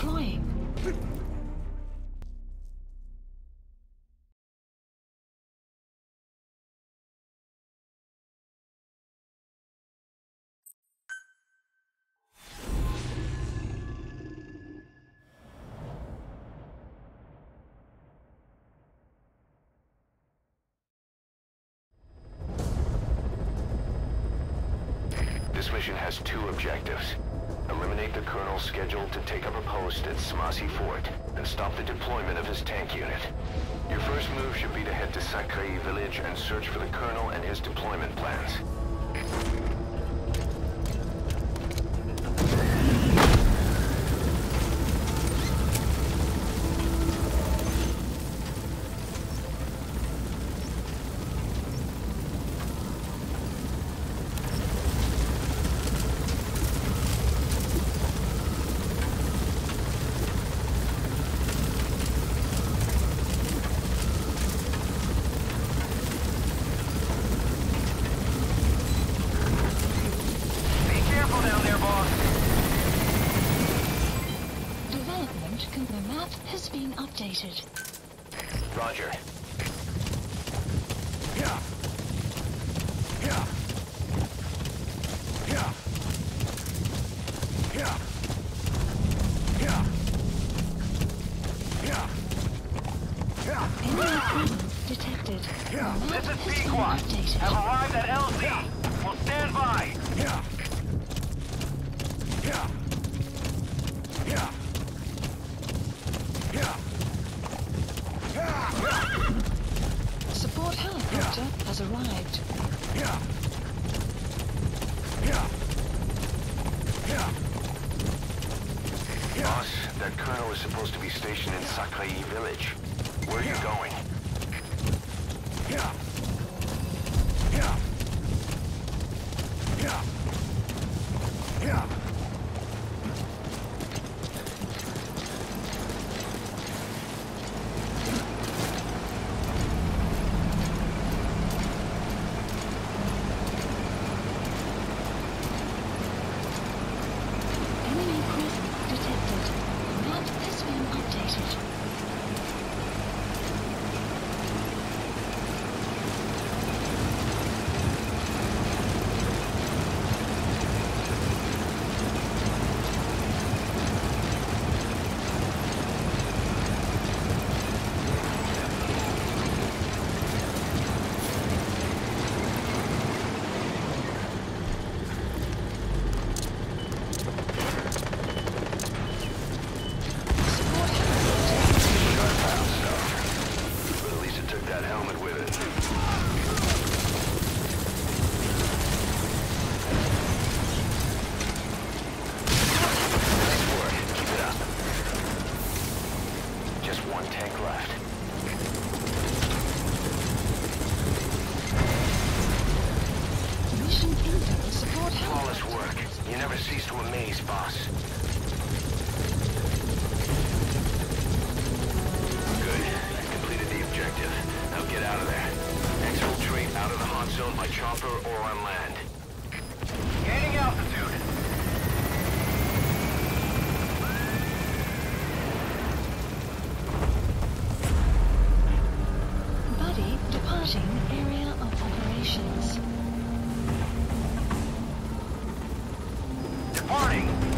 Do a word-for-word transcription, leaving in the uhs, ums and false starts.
deploying. This mission has two objectives. Eliminate the Colonel scheduled to take up a post at Smasi Fort, and stop the deployment of his tank unit. Your first move should be to head to Sakrai village and search for the Colonel and his deployment plans. Has been updated. Roger. Yeah. Yeah. Yeah. Yeah. Yeah. Yeah. Yeah. Enemy presence detected. Yeah. Map This is has been Pequot. updated. Have arrived at L Z. Will stand by. Yeah. Yeah. Yeah. Yeah. Yeah. Support helicopter Yeah. has arrived. Yeah. Yeah. Yeah. Yeah. Boss, that Colonel is supposed to be stationed in Sakrai village. Where are you going? Yeah. Yeah. Yeah. Yeah. Enemy presence detected. Map has been updated. Support helicopter. Sharp out stuff. But at least it took that helmet with it. Nice work. Keep it up. Just one tank left. Mission info. Support Flawless helicopter. work. You never cease to amaze, boss. Good. You completed the objective. Now get out of there. Exfiltrate out of the hot zone by chopper or on land. Gaining altitude. Buddy departing area of operations. Departing.